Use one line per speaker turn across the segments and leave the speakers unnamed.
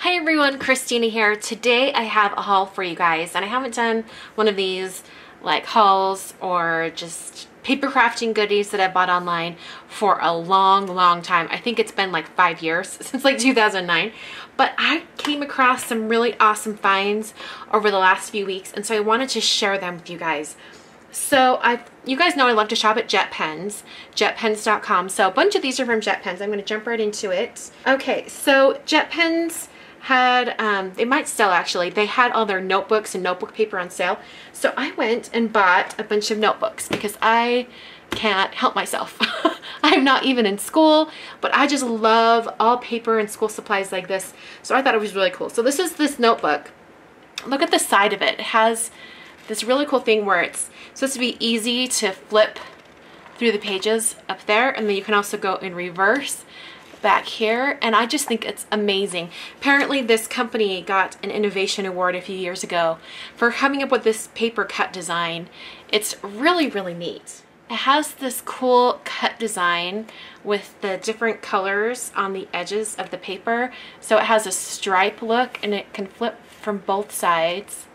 Hi everyone, Christina here. Today I have a haul for you guys, and I haven't done one of these like hauls or just paper crafting goodies that I bought online for a long time. I think it's been like 5 years, since like 2009. But I came across some really awesome finds over the last few weeks, and so I wanted to share them with you guys. So you guys know I love to shop at JetPens, jetpens.com. So a bunch of these are from JetPens. I'm going to jump right into it. Okay, so JetPens had, they might still actually, they had all their notebooks and notebook paper on sale. So I went and bought a bunch of notebooks because I can't help myself. I'm not even in school, but I just love all paper and school supplies like this. So I thought it was really cool. So this is this notebook. Look at the side of it. It has this really cool thing where it's supposed to be easy to flip through the pages up there, and then you can also go in reverse back here, and I just think it's amazing. Apparently this company got an innovation award a few years ago for coming up with this paper cut design. It's really neat. It has this cool cut design with the different colors on the edges of the paper, so it has a stripe look and it can flip from both sides.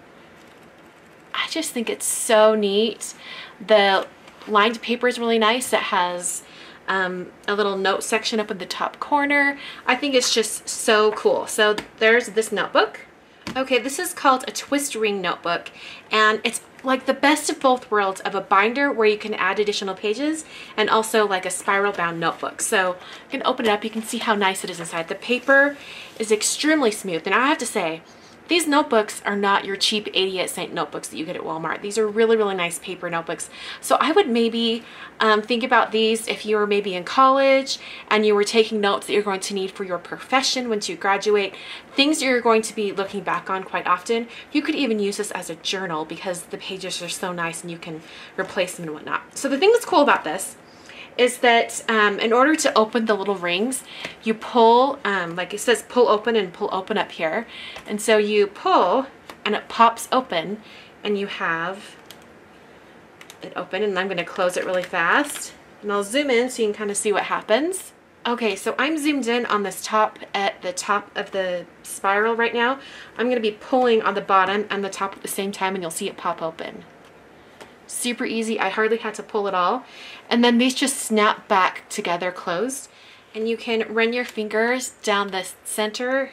I just think it's so neat. The lined paper is really nice. It has a little note section up in the top corner. I think it's just so cool. So there's this notebook. Okay, this is called a twist ring notebook, and it's like the best of both worlds of a binder where you can add additional pages and also like a spiral bound notebook. So you can open it up, you can see how nice it is inside. The paper is extremely smooth, and I have to say, these notebooks are not your cheap 88-cent notebooks that you get at Walmart. These are really nice paper notebooks. So I would maybe think about these if you were maybe in college and you were taking notes that you're going to need for your profession once you graduate, things that you're going to be looking back on quite often. You could even use this as a journal because the pages are so nice and you can replace them and whatnot. So the thing that's cool about this is that in order to open the little rings, you pull, like it says pull open and pull open up here. And so you pull and it pops open and you have it open, and I'm going to close it really fast. And I'll zoom in so you can kind of see what happens. Okay, so I'm zoomed in on this top, at the top of the spiral right now. I'm going to be pulling on the bottom and the top at the same time, and you'll see it pop open. Super easy. I hardly had to pull it all. And then these just snap back together closed, and you can run your fingers down the center.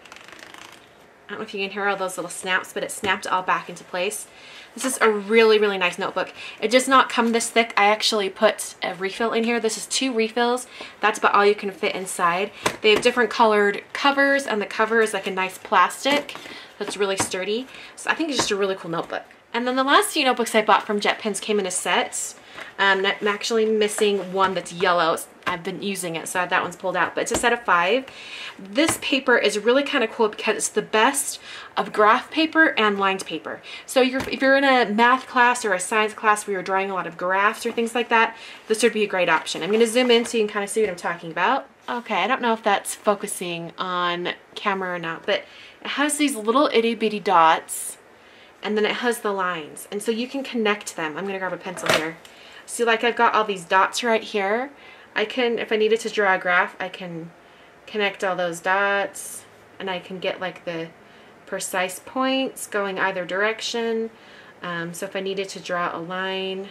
I don't know if you can hear all those little snaps, but it snapped all back into place. This is a really nice notebook. It does not come this thick. I actually put a refill in here. This is 2 refills. That's about all you can fit inside. They have different colored covers, and the cover is like a nice plastic that's really sturdy. So I think it's just a really cool notebook. And then the last few notebooks I bought from JetPens came in a set. I'm actually missing one that's yellow. I've been using it, so that one's pulled out, but it's a set of 5. This paper is really kind of cool because it's the best of graph paper and lined paper. So if you're in a math class or a science class where you're drawing a lot of graphs or things like that, this would be a great option. I'm going to zoom in so you can kind of see what I'm talking about. Okay, I don't know if that's focusing on camera or not, but it has these little itty bitty dots, and then it has the lines, and so you can connect them. I'm going to grab a pencil here. See, like I've got all these dots right here. I can, if I needed to draw a graph, I can connect all those dots, and I can get like the precise points going either direction. So if I needed to draw a line,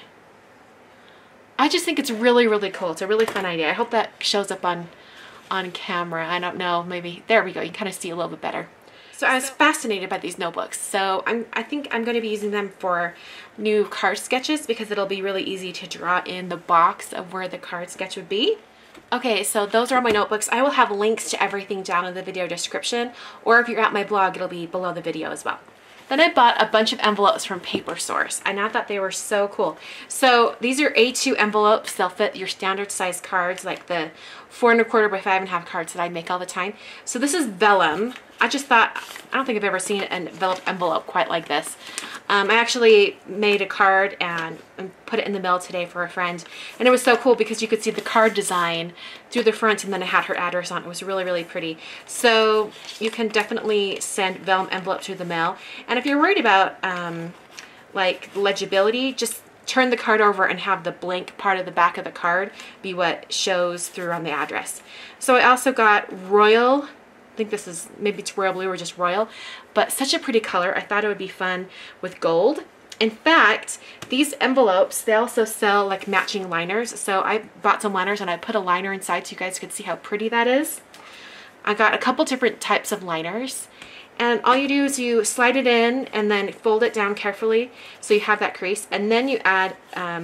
I just think it's really cool. It's a really fun idea. I hope that shows up on camera. I don't know, maybe, there we go. You can kind of see a little bit better. So I was fascinated by these notebooks. So I think I'm going to be using them for new card sketches because it'll be really easy to draw in the box of where the card sketch would be. Okay, so those are all my notebooks. I will have links to everything down in the video description, or if you're at my blog, it'll be below the video as well. Then I bought a bunch of envelopes from Paper Source, and I thought they were so cool. So these are A2 envelopes. They'll fit your standard size cards, like the 4 1/4 by 5 1/2 cards that I make all the time. So this is vellum. I just thought, I don't think I've ever seen an envelope quite like this. I actually made a card and put it in the mail today for a friend, and it was so cool because you could see the card design through the front, and then it had her address on it. It was really pretty. So you can definitely send vellum envelopes through the mail, and if you're worried about like legibility, just turn the card over and have the blank part of the back of the card be what shows through on the address. So I also got royal think this is, maybe it's royal blue or just royal, but such a pretty color. I thought it would be fun with gold. In fact, these envelopes, they also sell like matching liners. So I bought some liners and I put a liner inside so you guys could see how pretty that is. I got a couple different types of liners. And all you do is you slide it in and then fold it down carefully so you have that crease. And then you add,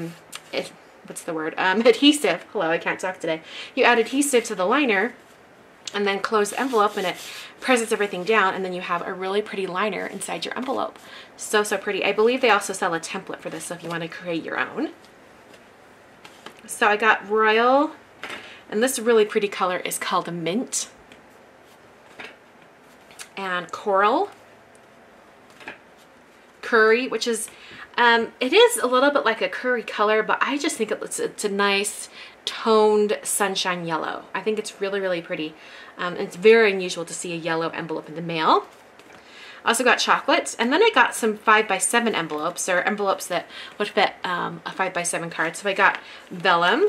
adhesive. Hello, I can't talk today. You add adhesive to the liner and then close the envelope and it presses everything down, and then you have a really pretty liner inside your envelope. So, so pretty. I believe they also sell a template for this, so if you want to create your own. So I got royal, and this really pretty color is called mint, and coral, curry, which is it is a little bit like a curry color, but I just think it's a nice toned sunshine yellow. I think it's really, really pretty. It's very unusual to see a yellow envelope in the mail. I also got chocolates, and then I got some 5x7 envelopes, or envelopes that would fit a 5x7 card. So I got vellum,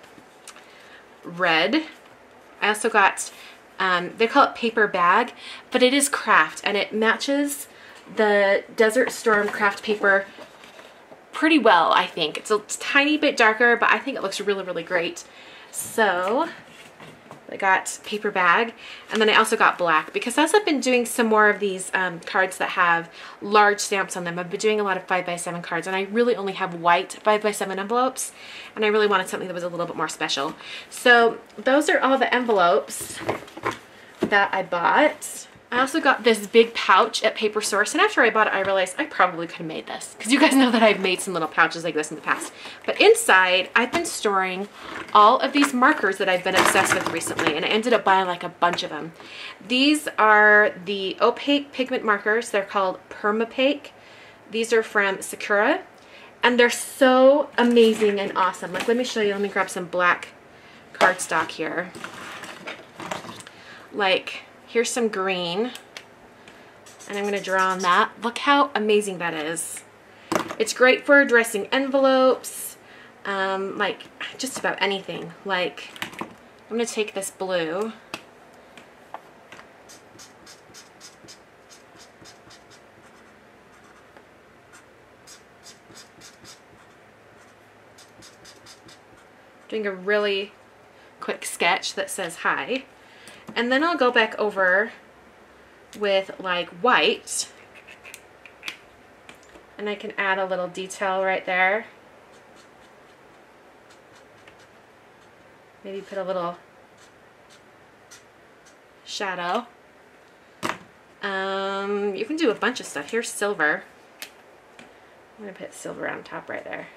red. I also got, they call it paper bag, but it is craft, and it matches the Desert Storm craft paper pretty well, I think. It's a tiny bit darker, but I think it looks really, really great. So I got paper bag, and then I also got black, because as I've been doing some more of these cards that have large stamps on them, I've been doing a lot of 5x7 cards, and I really only have white 5x7 envelopes, and I really wanted something that was a little bit more special. So those are all the envelopes that I bought. I also got this big pouch at Paper Source, and after I bought it, I realized I probably could have made this, because you guys know that I've made some little pouches like this in the past. But inside, I've been storing all of these markers that I've been obsessed with recently, and I ended up buying like a bunch of them. These are the opaque pigment markers. They're called Permapaque. These are from Sakura, and they're so amazing and awesome. Like, let me show you. Let me grab some black cardstock here. Like, here's some green, and I'm going to draw on that. Look how amazing that is. It's great for addressing envelopes, like just about anything. Like, I'm going to take this blue. Doing a really quick sketch that says hi. And then I'll go back over with like white, and I can add a little detail right there. Maybe put a little shadow. You can do a bunch of stuff. Here's silver. I'm going to put silver on top right there.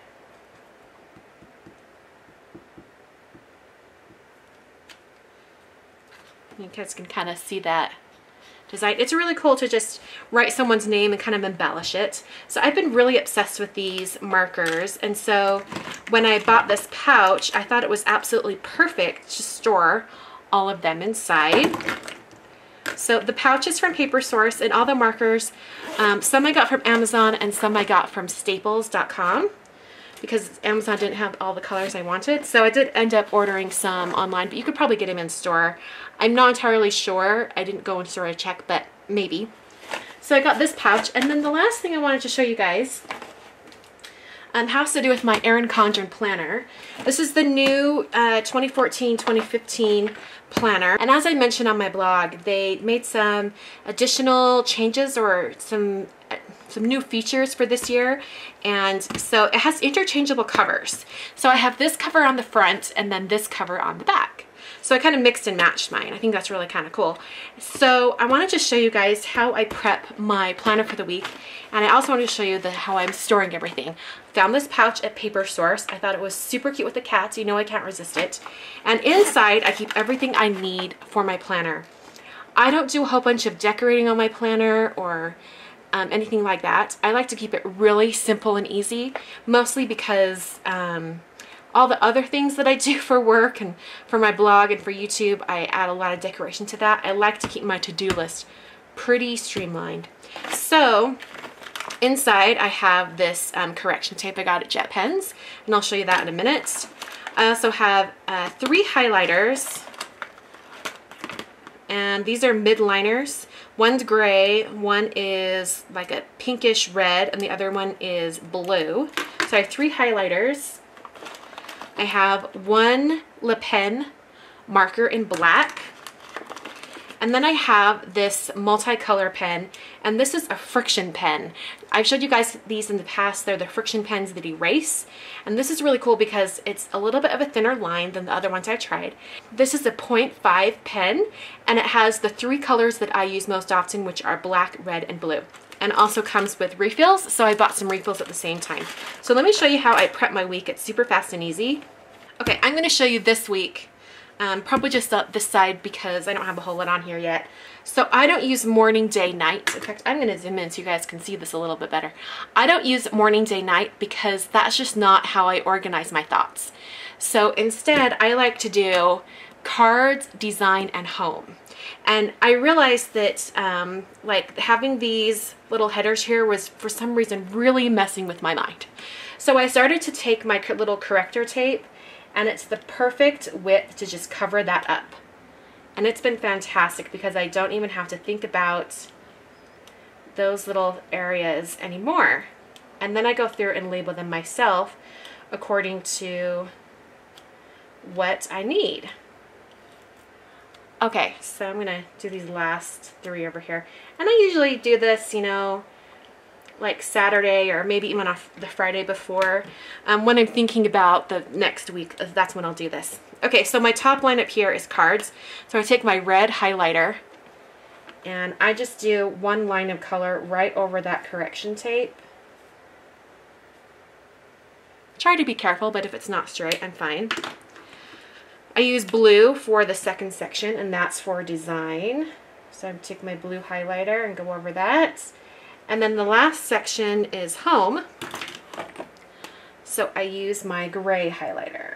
You guys can kind of see that design. It's really cool to just write someone's name and kind of embellish it. So I've been really obsessed with these markers, and so when I bought this pouch, I thought it was absolutely perfect to store all of them inside. So the pouch is from Paper Source, and all the markers, some I got from Amazon and some I got from Staples.com, because Amazon didn't have all the colors I wanted. So I did end up ordering some online, but you could probably get them in store. I'm not entirely sure. I didn't go in store to check, but maybe. So I got this pouch, and then the last thing I wanted to show you guys has to do with my Erin Condren planner. This is the new 2014-2015 planner, and as I mentioned on my blog, they made some additional changes or some new features for this year, and so it has interchangeable covers. So I have this cover on the front and then this cover on the back. So I kind of mixed and matched mine. I think that's really kind of cool. So I wanted to show you guys how I prep my planner for the week, and I also wanted to show you how I'm storing everything. Found this pouch at Paper Source. I thought it was super cute with the cats. You know I can't resist it. And inside I keep everything I need for my planner. I don't do a whole bunch of decorating on my planner or anything like that. I like to keep it really simple and easy, mostly because all the other things that I do for work and for my blog and for YouTube, I add a lot of decoration to that. I like to keep my to-do list pretty streamlined. So inside I have this correction tape I got at JetPens, and I'll show you that in a minute. I also have 3 highlighters, And these are mid liners. One's gray, one is like a pinkish red, and the other one is blue. So I have 3 highlighters. I have one Le Pen marker in black. And then I have this multicolor pen, and this is a friction pen. I've showed you guys these in the past. They're the friction pens that erase. And this is really cool because it's a little bit of a thinner line than the other ones I tried. This is a 0.5 pen, and it has the 3 colors that I use most often, which are black, red, and blue. And also comes with refills, so I bought some refills at the same time. So let me show you how I prep my week. It's super fast and easy. Okay, I'm gonna show you this week. Probably just this side because I don't have a whole lot on here yet. So I don't use morning, day, night. In fact, I'm going to zoom in so you guys can see this a little bit better. I don't use morning, day, night because that's just not how I organize my thoughts. So instead, I like to do cards, design, and home. And I realized that like having these little headers here was for some reason really messing with my mind. So I started to take my little corrector tape, and it's the perfect width to just cover that up. And it's been fantastic because I don't even have to think about those little areas anymore. And then I go through and label them myself according to what I need. Okay, so I'm gonna do these last 3 over here. And I usually do this, you know, like Saturday or maybe even on the Friday before. When I'm thinking about the next week, that's when I'll do this. Okay, so my top line up here is cards. So I take my red highlighter and I just do 1 line of color right over that correction tape. Try to be careful, but if it's not straight, I'm fine. I use blue for the second section, and that's for design. So I take my blue highlighter and go over that. And then the last section is home. So I use my gray highlighter.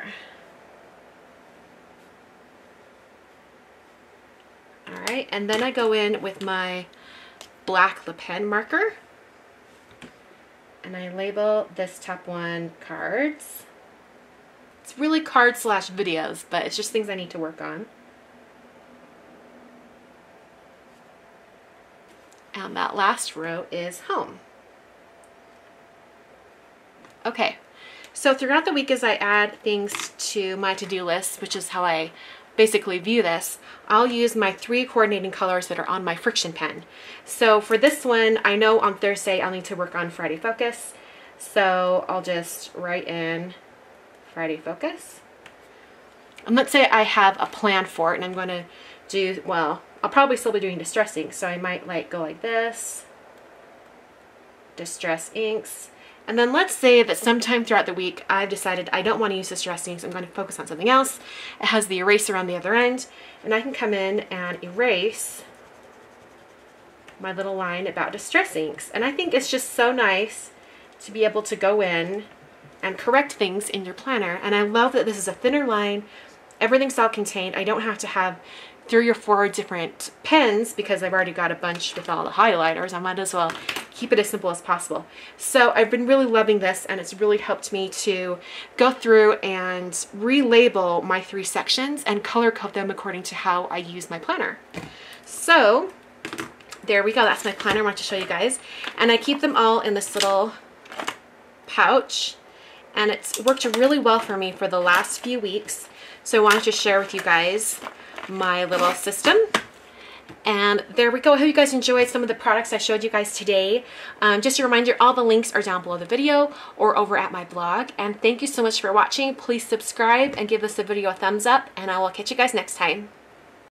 All right, and then I go in with my black Le Pen marker. And I label this top one cards. It's really cards / videos, but it's just things I need to work on. And that last row is home. Okay, so throughout the week as I add things to my to-do list, which is how I basically view this, I'll use my 3 coordinating colors that are on my friction pen. So for this one, I know on Thursday I'll need to work on Friday Focus. So I'll just write in Friday Focus. And let's say I have a plan for it and I'm going to do, well, I'll probably still be doing distressing, so I might like go like this, distress inks. And then let's say that sometime throughout the week I've decided I don't want to use distress inks, I'm going to focus on something else. It has the eraser on the other end, and I can come in and erase my little line about distress inks. And I think it's just so nice to be able to go in and correct things in your planner. And I love that this is a thinner line, everything's self-contained. I don't have to have 3 or 4 different pens because I've already got a bunch with all the highlighters. I might as well keep it as simple as possible. So I've been really loving this, and it's really helped me to go through and relabel my 3 sections and color code them according to how I use my planner. So there we go. That's my planner I want to show you guys. And I keep them all in this little pouch, and it's worked really well for me for the last few weeks. So I wanted to share with you guys my little system. And there we go. I hope you guys enjoyed some of the products I showed you guys today. Just a reminder, all the links are down below the video or over at my blog. And thank you so much for watching. Please subscribe and give this video a thumbs up, and I will catch you guys next time.